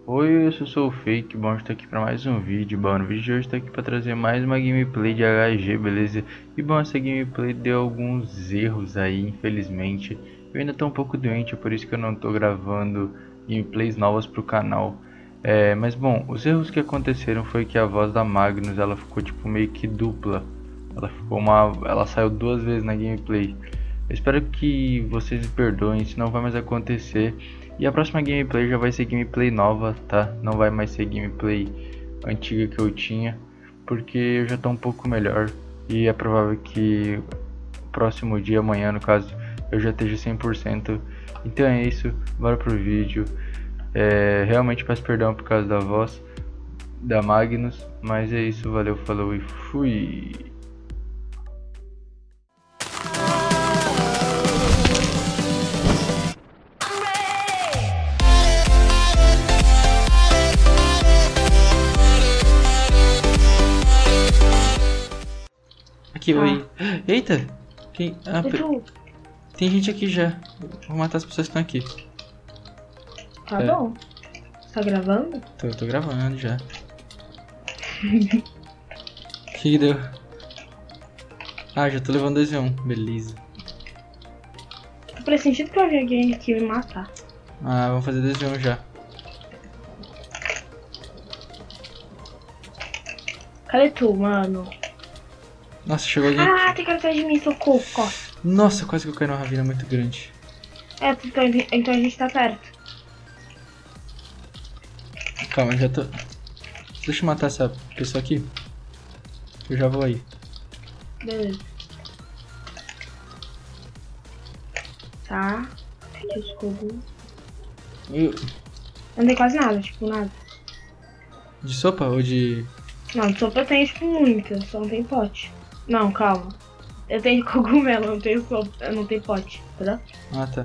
Oi, eu sou o Fake, bom estar aqui para mais um vídeo. Bom, no vídeo de hoje estou aqui para trazer mais uma gameplay de HG, beleza? E bom, essa gameplay deu alguns erros aí, infelizmente. Eu ainda estou um pouco doente, por isso que eu não estou gravando gameplays novas pro canal. Mas bom, os erros que aconteceram foi que a voz da Magnus, ela ficou tipo meio que dupla. Ela saiu duas vezes na gameplay. Eu espero que vocês me perdoem, isso não vai mais acontecer. E a próxima gameplay já vai ser gameplay nova, tá? Não vai mais ser gameplay antiga que eu tinha, porque eu já tô um pouco melhor. E é provável que o próximo dia, amanhã no caso, eu já esteja 100%. Então é isso, bora pro vídeo. Realmente peço perdão por causa da voz da Magnus, mas é isso, valeu, falou e fui! Aqui, oi. Eita! Tem gente aqui já. Vou matar as pessoas que estão aqui. Tá bom. Tá gravando? Tô gravando já. Que deu? Ah, já tô levando 2v1. Beleza. Tô pressentindo que eu vi alguém aqui me matar. Ah, vamos fazer 2v1 já. Cadê tu, mano? Nossa, chegou alguém. Ah, tem cara atrás de mim, socorro, corre. Nossa, quase que eu caí numa ravina muito grande. Então a gente tá perto. Calma, já tô... Deixa eu matar essa pessoa aqui. Eu já vou aí. Beleza. Tá. Aqui os cogos. Não tem quase nada, tipo, nada. De sopa ou de... Não, de sopa eu tenho, tipo, muita, só não tem pote. Não, calma. Eu tenho cogumelo, não tenho sopa, não tenho pote, entendeu? Ah, tá.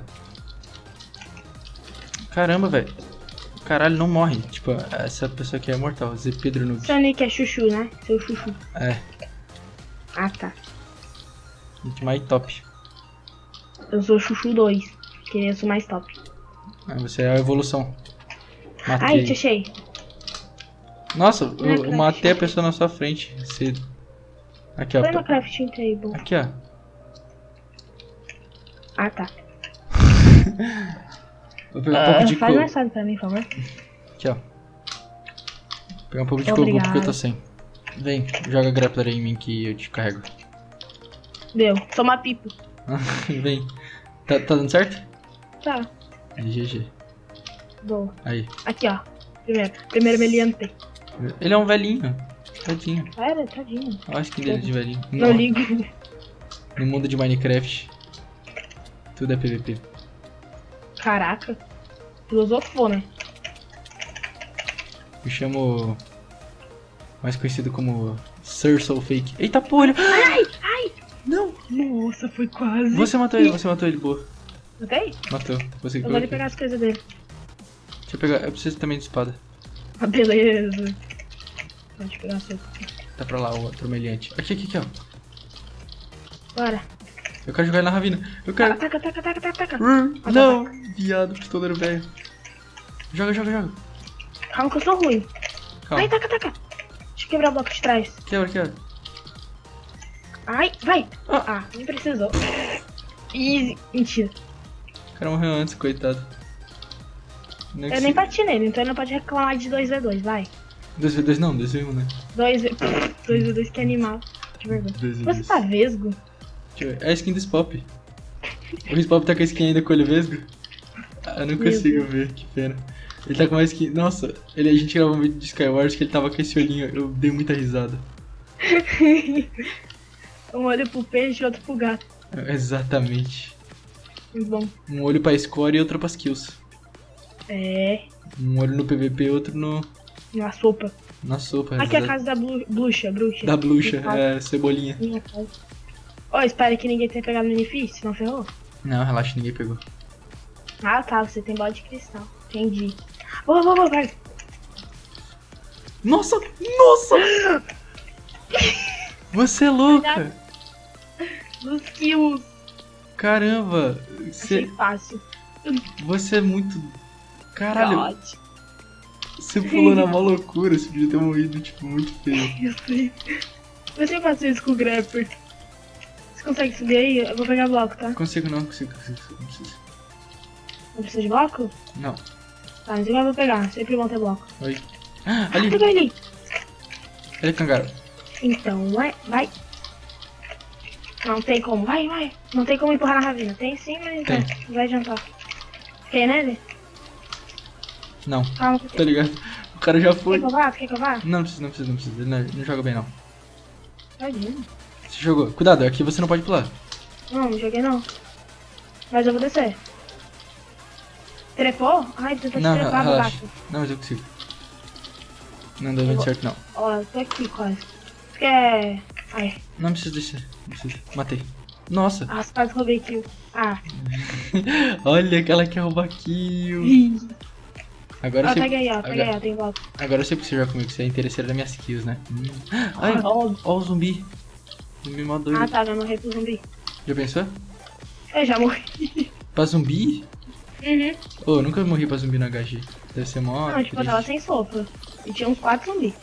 Caramba, velho. Caralho, não morre. Tipo, essa pessoa aqui é mortal. Zé Pedro Noob. Seu nick é chuchu, né? Seu chuchu. É. Ah, tá. Nick mais top. Eu sou chuchu 2, que eu sou mais top. Ah, você é a evolução. Matei. Ai, te achei. Nossa, eu matei a pessoa na sua frente. Você... Aqui, ó. Foi no crafting table. Aqui, ó. Ah, tá. Vou pegar um pouco de faz coco. mais fácil pra mim, por favor. Aqui, ó. Vou pegar um pouco de coco Obrigado. porque eu tô sem. Vem, joga grappler aí em mim que eu te carrego. Deu. Toma pipo. Vem. Tá dando certo? Tá. GG. Boa. Aí. Aqui, ó. Primeiro meliante. Ele é um velhinho. Tadinho. Era, tadinho. Olha a skin dele de velhinho. Não ligo. No mundo de Minecraft, tudo é PVP. Caraca. Filosofou, né? Me chamo mais conhecido como Sir Soul Fake. Eita porra, ele... Ai! Não! Nossa, foi quase. Você matou ele, boa. Matei? Matou. Você Eu vou ali pegar as coisas dele. Deixa eu pegar, eu preciso também de espada. Ah, beleza. Pode pegar as coisas. Tá pra lá o outro meliante. Aqui, ó. Bora. Eu quero jogar ele na ravina. Eu quero... Ataca. Não! Viado, pistoleiro velho. Joga. Calma que eu sou ruim. Calma. Ai, taca. Deixa eu quebrar o bloco de trás. Quebra. Ai, vai. Ah, nem precisou. Easy. Mentira. O cara morreu antes, coitado. Eu nem bati nele, então ele não pode reclamar de 2v2, vai. 2v2 não, 2v1, né? 2v2 que animal. Que vergonha. 2v2. Você tá vesgo? Deixa eu ver. É a skin do Spop. O Spop tá com a skin ainda com o olho vesgo? Ah, eu não consigo ver, que pena. Ele tá com uma skin... Nossa, a gente gravou um vídeo de Skywars que ele tava com esse olhinho, eu dei muita risada. Um olho pro peixe e outro pro gato. Exatamente. Muito bom. Um olho pra score e outro pras kills. É. Um olho no PVP e outro Na sopa. na sopa. Aqui é a casa da bruxa. Da bruxa, cebolinha. Minha casa. Ó, espera que ninguém tenha pegado no benefício, senão ferrou. Não, relaxa, ninguém pegou. Ah, tá, você tem bola de cristal. Entendi. Boa, vai. Nossa! Você é louca! Nos kills. Caramba! Achei fácil. Você é muito... Caralho! Ótimo. Você pulou na mó loucura, você podia ter morrido, tipo, muito feio. Eu sei. Mas eu faço isso com o Grapper. Você consegue subir aí? Eu vou pegar bloco, tá? Consigo não preciso. Não precisa de bloco? Não. Tá, mas eu vou pegar. Sempre bom ter bloco. Oi. Ah, ali. Pegou ele. Ali, Cangaro. Então, vai. Não tem como. Vai. Não tem como empurrar na ravina. Tem sim, mas Tem. não vai adiantar. Fiquei nele? Não. Calma. Tá ligado? O cara já foi. Quer que eu vá? Não precisa. Ele não joga bem, não. Tadinho. Você jogou. Cuidado, aqui você não pode pular. Não joguei não. Mas eu vou descer. Trepou? Ai, tentou te Não, trepar, relaxa. gato. Não, mas eu consigo. Não deu muito certo, não. Ó, eu tô aqui quase. Você quer... Ai, Não precisa descer. Não precisa. Matei. Nossa. as quase roubei kill. Ah. Olha aquela que é roubar kill. Agora Ó, você... pega aí, ó, tem volta. Agora eu sei porque você joga comigo, você é interesseiro das minhas kills, né? Ai, ó o zumbi. Zumbi mó doido. Ah, tá, já morri pro zumbi. Já pensou? Eu já morri. Pra zumbi? Uhum. Ô, eu nunca morri pra zumbi no HG. Deve ser mó Não, tipo, eu tava triste. sem sopa. E tinha uns 4 zumbis.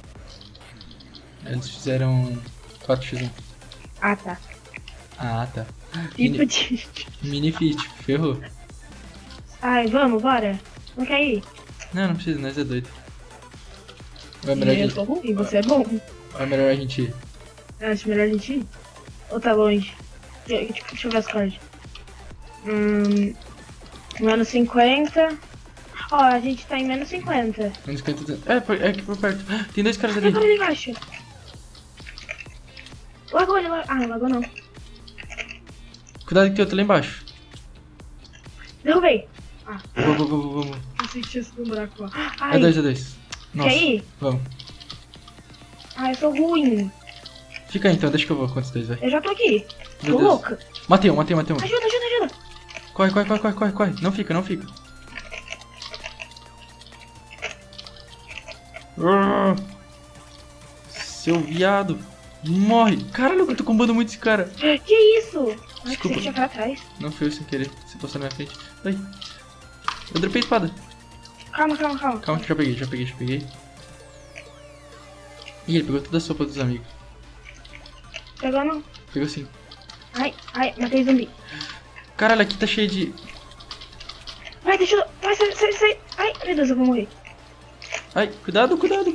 Eles fizeram 4x1. Ah, tá. Ah, tá. Tipo de... Mini fit, ferrou. Ai, vamos, bora. Não quer ir? Não precisa, nós é doido. Ou é melhor, Eu tô ruim, você é bom. ou é melhor a gente ir? Eu acho melhor a gente ir. Ou tá longe? Deixa eu ver as cordas. Menos 50. Ó, a gente tá em menos 50. Menos 50. É aqui por perto. Tem dois caras ali. Olha ali embaixo. Lagou ele, lagou. Ah, não lagou não. Cuidado que tem outro lá embaixo. Derrubei. Vamos. Eu senti isso no buraco lá. Ai, É dois. Nossa. quer ir? Vamos. Ai, eu sou ruim. Fica aí então, deixa que eu vou com os dois, vai. Eu já tô aqui. Meu Tô Deus. louca. Matei um. Ajuda. Corre. Não fica. Seu viado. Morre. Caralho, eu tô combando muito esse cara. Que isso? Ai, Desculpa. que você tinha pra trás. Não foi eu sem querer. Você passou na minha frente. Ai. Eu dropei a espada. Calma. Calma que já peguei. Ih, ele pegou toda a sopa dos amigos. Pegou não? Pegou sim. Ai, matei zumbi. Caralho, aqui tá cheio de... Vai, deixa eu... Vai, sai. Ai, meu Deus, eu vou morrer. Ai, cuidado.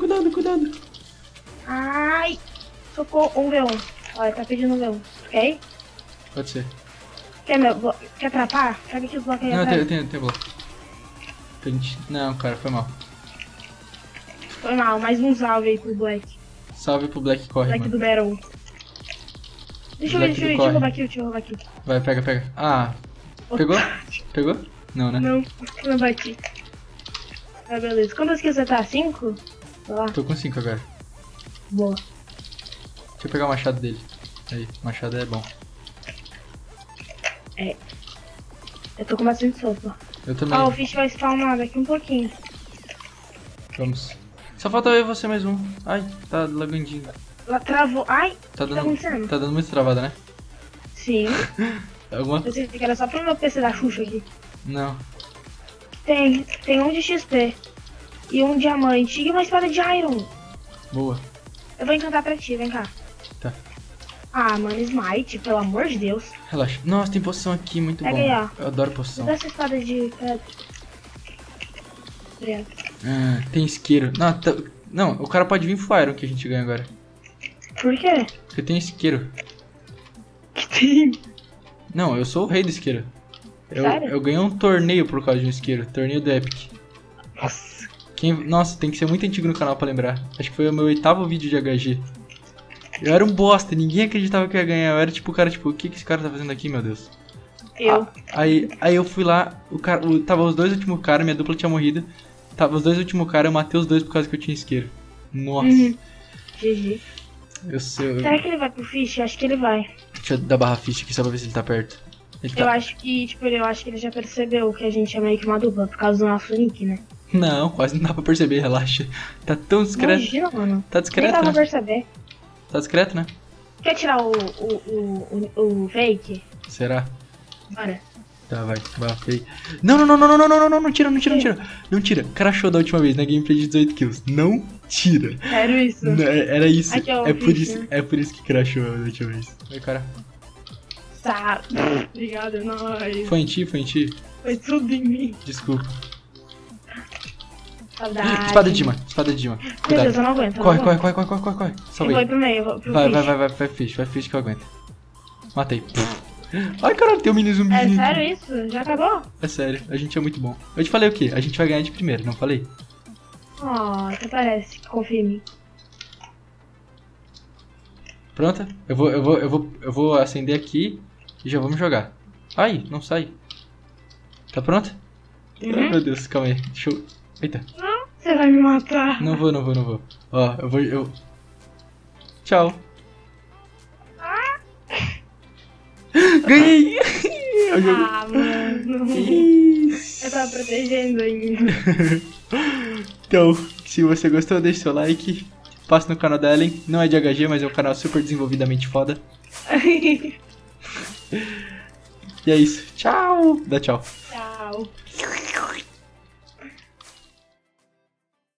Ai, socorro. 1v1. Olha, tá pedindo 1v1. Quer ir? Pode ser. Quer atrapar? Pega aqui os blocos aí Não, atrás. tem bloco. Não, cara, foi mal. Foi mal, mais um salve aí pro Black. Salve pro Black Corre, Black mano. do Battle. Deixa eu ver, deixa eu roubar aqui. Vai, pega. Ah, pegou? Pegou? Não, né? Não bati. Ah, beleza. Quantas kills você tá? 5? Vai lá. Tô com 5 agora. Boa. Deixa eu pegar o machado dele. Aí, machado é bom. Eu tô com bastante sopa. Eu também. Ó, o fish vai spawnar daqui um pouquinho. Vamos. Só falta eu e você mais um. Ai, tá lagandinho. Lá travou. Ai, Tá o que tá acontecendo? dando muito travada, né? Sim. Alguma... Eu pensei que era só pro meu PC da Xuxa aqui. Não. Tem um de XP. E um diamante. E uma espada de iron. Boa. Eu vou encantar pra ti, vem cá. Tá. Ah, mano, Smite, pelo amor de Deus. Relaxa. Nossa, tem poção aqui, muito Pega bom. aí, ó. Eu adoro Me poção. dá essa espada de pedra. Obrigado. Ah, tem isqueiro. Não, o cara pode vir pro Iron que a gente ganha agora. Por quê? Porque tem isqueiro. Que tem? Não, eu sou o rei do isqueiro. Sério? Eu ganhei um torneio por causa de um isqueiro. Torneio do Epic. Nossa. Nossa, tem que ser muito antigo no canal pra lembrar. Acho que foi o meu 8º vídeo de HG. Eu era um bosta, ninguém acreditava que eu ia ganhar. Eu era tipo o cara, tipo, o que esse cara tá fazendo aqui, meu Deus? Aí eu fui lá, tava os dois últimos caras, minha dupla tinha morrido. Tava os dois últimos caras, eu matei os dois por causa que eu tinha isqueiro. Nossa. GG. Eu sei. Será que ele vai pro fish? Acho que ele vai. Deixa eu dar barra ficha aqui só pra ver se ele tá perto. Eu acho que, tipo, ele já percebeu que a gente é meio que uma dupla por causa do nosso nick, né? Não, quase não dá pra perceber, relaxa. Tá tão discreto. Imagina, mano. Tá Nem discreto, dá pra né? perceber. Tá discreto, né? Quer tirar o fake? Será? Bora. Tá, vai, bafei. Não, não, não, não, não, não, não, não, não tira, não tira, não tira. Não tira, crashou da última vez na gameplay de 18 kills. Não tira. Sério isso? Era isso. Aqui, ó, É por isso que crashou da última vez. Vai, cara. Tá. Obrigada, nóis. Foi em ti, foi em ti. Foi tudo em mim. Desculpa. Saudade. Espada de Dima, espada de Dima. Meu Deus, Cuidado. eu não aguento. Corre, corre, corre, corre, corre, corre, corre. Eu Salve vou aí. pro meio, eu vou pro Vai, fish. vai fish que eu aguento. Matei. Ai, caralho, tem um mini zumbi. É sério isso? Já acabou? É sério, a gente é muito bom. Eu te falei o quê? A gente vai ganhar de primeiro, não falei? Oh, até parece que confia em mim. Pronta? Eu vou acender aqui e já vamos jogar. Ai, não sai. Tá pronta? Uhum. Meu Deus, calma aí. Deixa eu... Eita. Não, você vai me matar. Não vou. Ó, eu... Tchau. Ganhei! Eu jogo... Ah, mano. Eu tava protegendo ainda. Então, se você gostou, deixe seu like. Passe no canal da Ellen. Não é de HG, mas é um canal super desenvolvidamente foda. E é isso. Tchau! Dá tchau. Tchau.